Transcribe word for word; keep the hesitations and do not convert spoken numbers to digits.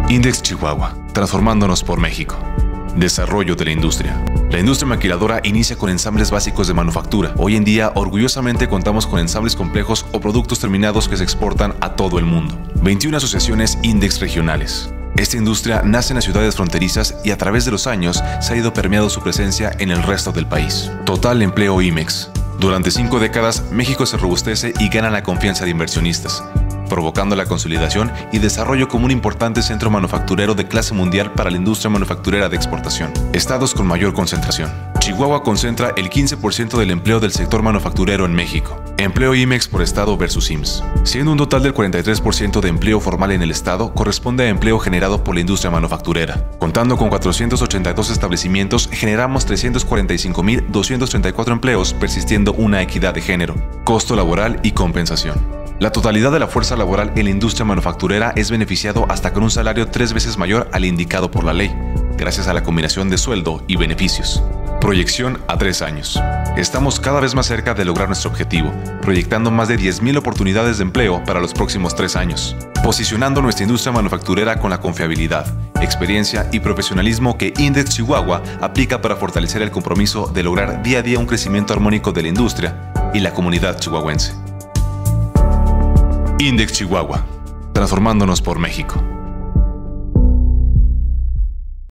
Index Chihuahua, transformándonos por México. Desarrollo de la industria. La industria maquiladora inicia con ensambles básicos de manufactura. Hoy en día, orgullosamente contamos con ensambles complejos o productos terminados que se exportan a todo el mundo. veintiuna asociaciones Index regionales. Esta industria nace en las ciudades fronterizas y a través de los años se ha ido permeando su presencia en el resto del país. Total empleo IMEX. Durante cinco décadas, México se robustece y gana la confianza de inversionistas, provocando la consolidación y desarrollo como un importante centro manufacturero de clase mundial para la industria manufacturera de exportación. Estados con mayor concentración. Chihuahua concentra el quince por ciento del empleo del sector manufacturero en México. Empleo IMEX por estado versus I M S S. Siendo un total del cuarenta y tres por ciento de empleo formal en el estado, corresponde a empleo generado por la industria manufacturera. Contando con cuatrocientos ochenta y dos establecimientos, generamos trescientos cuarenta y cinco mil doscientos treinta y cuatro empleos, persistiendo una equidad de género, costo laboral y compensación. La totalidad de la fuerza laboral en la industria manufacturera es beneficiado hasta con un salario tres veces mayor al indicado por la ley, gracias a la combinación de sueldo y beneficios. Proyección a tres años. Estamos cada vez más cerca de lograr nuestro objetivo, proyectando más de diez mil oportunidades de empleo para los próximos tres años, posicionando nuestra industria manufacturera con la confiabilidad, experiencia y profesionalismo que Index Chihuahua aplica para fortalecer el compromiso de lograr día a día un crecimiento armónico de la industria y la comunidad chihuahuense. Index Chihuahua, transformándonos por México.